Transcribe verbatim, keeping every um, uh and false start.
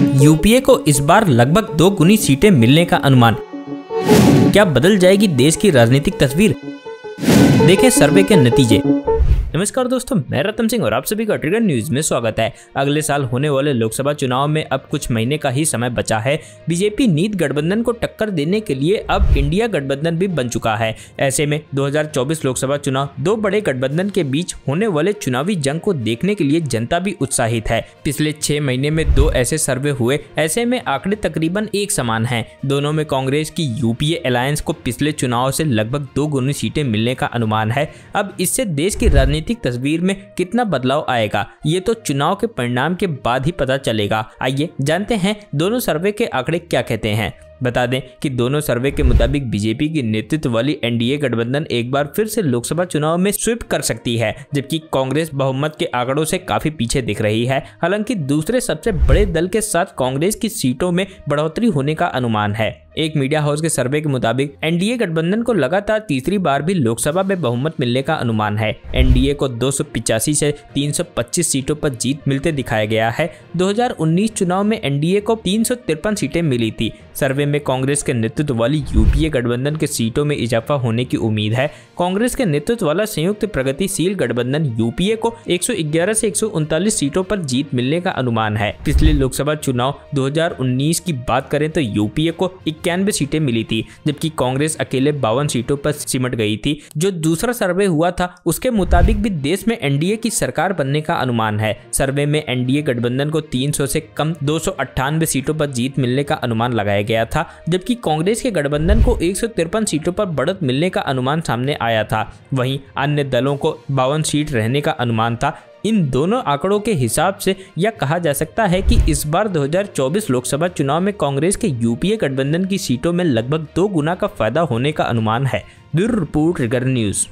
UPA को इस बार लगभग दो गुनी सीटें मिलने का अनुमान। क्या बदल जाएगी देश की राजनीतिक तस्वीर? देखें सर्वे के नतीजे। नमस्कार दोस्तों, मैं रतन सिंह और आप सभी का ट्रिगर न्यूज में स्वागत है। अगले साल होने वाले लोकसभा चुनाव में अब कुछ महीने का ही समय बचा है। बीजेपी नीत गठबंधन को टक्कर देने के लिए अब इंडिया गठबंधन भी बन चुका है। ऐसे में दो हज़ार चौबीस लोकसभा चुनाव दो बड़े गठबंधन के बीच होने वाले चुनावी जंग को देखने के लिए जनता भी उत्साहित है। पिछले छह महीने में दो ऐसे सर्वे हुए, ऐसे में आंकड़े तकरीबन एक समान हैं। दोनों में कांग्रेस की यूपीए अलायंस को पिछले चुनाव से लगभग दो गुनी सीटें मिलने का अनुमान है। अब इससे देश की राजनीतिक तस्वीर में कितना बदलाव आएगा, ये तो चुनाव के परिणाम के बाद ही पता चलेगा। आइए जानते हैं दोनों सर्वे के आंकड़े क्या कहते हैं। बता दें कि दोनों सर्वे के मुताबिक बीजेपी की नेतृत्व वाली एनडीए गठबंधन एक बार फिर से लोकसभा चुनाव में स्वीप कर सकती है, जबकि कांग्रेस बहुमत के आंकड़ों से काफी पीछे दिख रही है। हालांकि दूसरे सबसे बड़े दल के साथ कांग्रेस की सीटों में बढ़ोतरी होने का अनुमान है। एक मीडिया हाउस के सर्वे के मुताबिक एनडीए गठबंधन को लगातार तीसरी बार भी लोकसभा में बहुमत मिलने का अनुमान है। एनडीए को दो सौ पिचासी से तीन सौ पच्चीस सीटों पर जीत मिलते दिखाया गया है। दो हज़ार उन्नीस चुनाव में एनडीए को तीन सौ तिरपन सीटें मिली थी। सर्वे में कांग्रेस के नेतृत्व वाली यूपीए गठबंधन के सीटों में इजाफा होने की उम्मीद है। कांग्रेस के नेतृत्व वाला संयुक्त प्रगतिशील गठबंधन यूपीए को एक सौ ग्यारह से एक सौ उनतालीस सीटों पर जीत मिलने का अनुमान है। पिछले लोकसभा चुनाव दो हज़ार उन्नीस की बात करें तो यूपीए को इक्यानवे सीटें मिली थी, जबकि कांग्रेस अकेले बावन सीटों पर सिमट गई थी। जो दूसरा सर्वे हुआ था उसके मुताबिक भी देश में एनडीए की सरकार बनने का अनुमान है। सर्वे में एनडीए गठबंधन को तीन सौ से कम दो सौ अट्ठानवे सीटों पर जीत मिलने का अनुमान लगाया गया था, जबकि कांग्रेस के गठबंधन को एक सौ तिरपन सीटों पर बढ़त मिलने का अनुमान सामने आया था। वहीं अन्य दलों को बावन सीट रहने का अनुमान था। इन दोनों आंकड़ों के हिसाब से यह कहा जा सकता है कि इस बार दो हज़ार चौबीस लोकसभा चुनाव में कांग्रेस के यूपीए गठबंधन की सीटों में लगभग दो गुना का फायदा होने का अनुमान है। Bureau report trigger news.